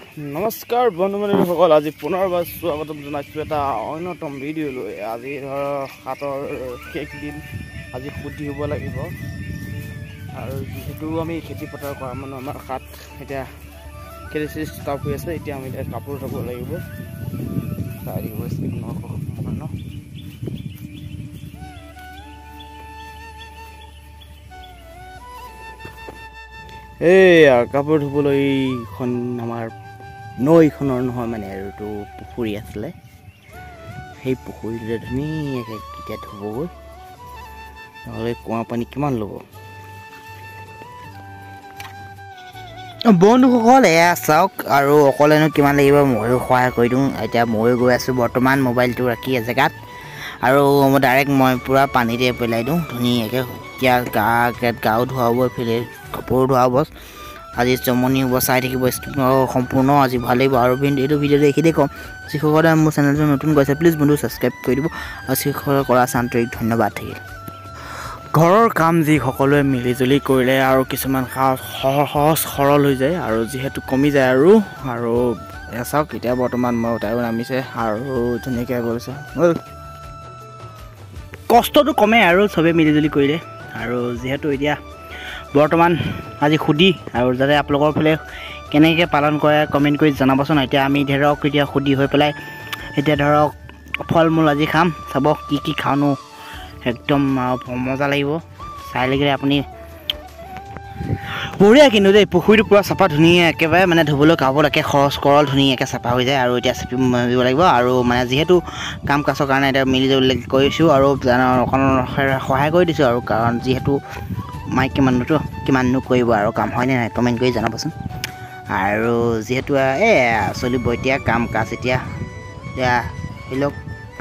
নমস্কাৰ বন্ধু-বান্ধৱীসকল, আজি পুনৰবাৰ স্বাগতম জনাইছোঁ এটা অন্যতম ভিডিঅ'লৈ। আজি ধৰক হাতৰ শেষ দিন, আজি শুদ্ধি হ'ব লাগিব। আৰু যিহেতু আমি খেতি পথাৰ কৰা মানুহ, আমাৰ হাত এতিয়া খেতি ষ্টাৰ্ট হৈ আছে। এতিয়া আমি এতিয়া কাপোৰ ধুব লাগিব। এইয়া কাপোৰ ধুবলৈ এইখন আমাৰ নৈখনৰ নহয় মানে, আৰু এইটো পুখুৰী আছিলে। সেই পুখুৰীটোতে ধুনীয়াকৈ কেতিয়া ধুবগৈ, নহ'লে কুঁৱা পানী কিমান ল'ব। বন্ধুসকল এয়া চাওক, আৰু অকলেনো কিমান লাগিব, ময়ো সহায় কৰি দিওঁ। এতিয়া ময়ো গৈ আছোঁ বৰ্তমান মোবাইলটো ৰাখি এজেগাত, আৰু ডাইৰেক্ট মই পূৰা পানীতে পেলাই দিওঁ ধুনীয়াকৈ। এতিয়া গাও ধুৱাব, এইফালে কাপোৰো ধুৱাব। আজি জমনি হ'ব, চাই থাকিব সম্পূৰ্ণ। আজি ভাল লাগিব। আৰু এইটো ভিডিঅ'টো এইখিনিয়ে ক'ম, যিসকলে মোৰ চেনেলটো নতুন গৈছে প্লিজ বন্ধু ছাবস্ক্ৰাইব কৰি দিব, আৰু যিসকলে কৰা আন্তৰিক ধন্যবাদ থাকিল। ঘৰৰ কাম যি সকলোৱে মিলিজুলি কৰিলে আৰু কিছুমান সহজ সৰল হৈ যায়, আৰু যিহেতু কমি যায় আৰু চাওক এতিয়া বৰ্তমান মই তাইও নামিছে আৰু ধুনীয়াকৈ গৈছে। কষ্টটো কমে আৰু চবেই মিলিজুলি কৰিলে। আৰু যিহেতু এতিয়া বৰ্তমান আজি সুধি, আৰু যাতে আপোনালোকৰ ফালে কেনেকৈ পালন কৰে কমেণ্ট কৰি জনাবচোন। এতিয়া আমি ধৰক এতিয়া সুধি হৈ পেলাই এতিয়া ধৰক ফল মূল আজি খাম। চাব কি খাওঁনো, একদম মজা লাগিব চাই লাগিলে আপুনি। বঢ়িয়া কিন্তু দেই, পুখুৰীটো পূৰা চাফা ধুনীয়া, একেবাৰে মানে ধুবলৈ কাপোৰলৈকে খৰচ কৰল ধুনীয়াকৈ চাফা হৈ যায়। আৰু এতিয়া চাফি মাৰিব লাগিব, আৰু মানে যিহেতু কাম কাজৰ কাৰণে এতিয়া মিলি জুলি কৰিছোঁ, আৰু অকণ সহায় কৰি দিছোঁ। আৰু কাৰণ যিহেতু মাইকী মানুহটো কিমাননো কৰিব আৰু কাম, হয়নে নাই, কমেণ্ট কৰি জনাবচোন। আৰু যিহেতু চলিব এতিয়া কাম কাজ, এতিয়া ধৰি লওক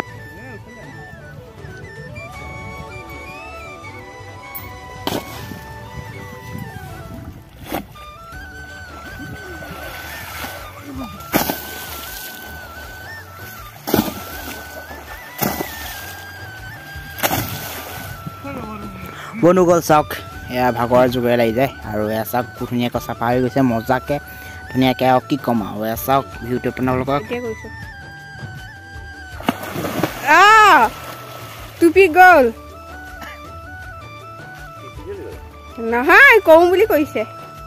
বন্ধুসকল চাওক, এয়া ভাগৰ জোগৰে লাগি যায়। আৰু এয়া চাওক ধুনীয়াকৈ চাফা হৈ গৈছে মজাকৈ ধুনীয়াকৈ, আৰু কি ক'ম আৰু। এয়া চাওক ভিউটো আপোনালোকক টুপি গ'ল নহয়, কওঁ বুলি কৈছে।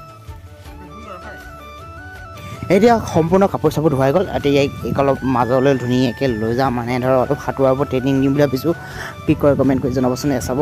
এতিয়া সম্পূৰ্ণ কাপোৰ চাপোৰ ধুৱাই গ'ল। এতিয়া ইয়াক অলপ মাজলৈ ধুনীয়াকৈ লৈ যাওঁ, মানে ধৰক অলপ সাঁতোৰাব ট্ৰেইনিং দিম বুলি ভাবিছোঁ। কি কয় কমেণ্ট কৰি জনাবচোন। চাব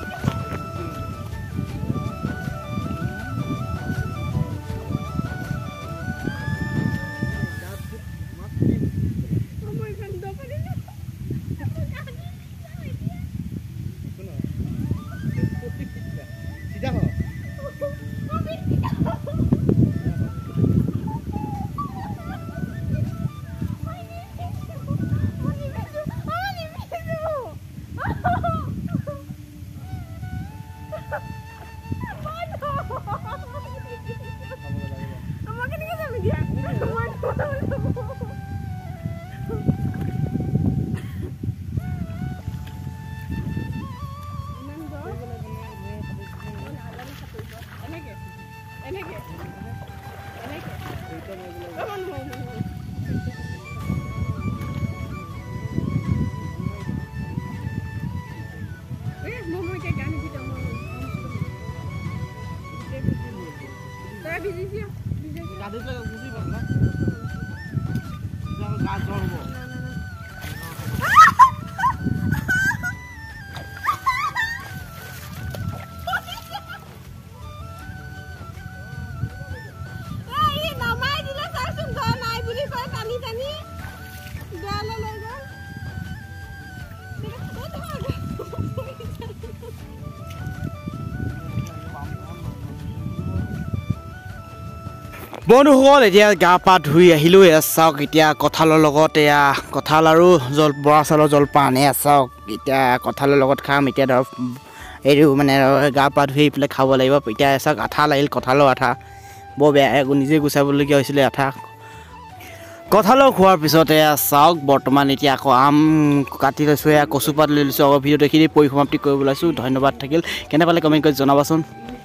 বন্ধুসকল, এতিয়া গা পা ধুই আহিলোঁ। এয়া চাওক এতিয়া কঁঠালৰ লগত এয়া কঁঠাল আৰু বৰা চাউলৰ জলপান। এয়া চাওক এতিয়া কঁঠালৰ লগত খাম। এতিয়া ধৰক এইটো মানে গা পা ধুই পেলাই খাব লাগিব। এতিয়া চাওক আঠা লাগিল, কঁঠালৰ আঠা বৰ বেয়া, নিজে গুচাবলগীয়া হৈছিলে আঠা। কঁঠালৰ খোৱাৰ পিছতে চাওক বৰ্তমান এতিয়া আকৌ আম কাটি লৈছোঁ, কচুপাত লৈ লৈছোঁ। আকৌ ভিডিঅ'টো এইখিনি পৰিসমাপ্তি কৰিবলৈ লৈছোঁ। ধন্যবাদ থাকিল। কেনে পালে কমেণ্ট কৰি জনাবাচোন।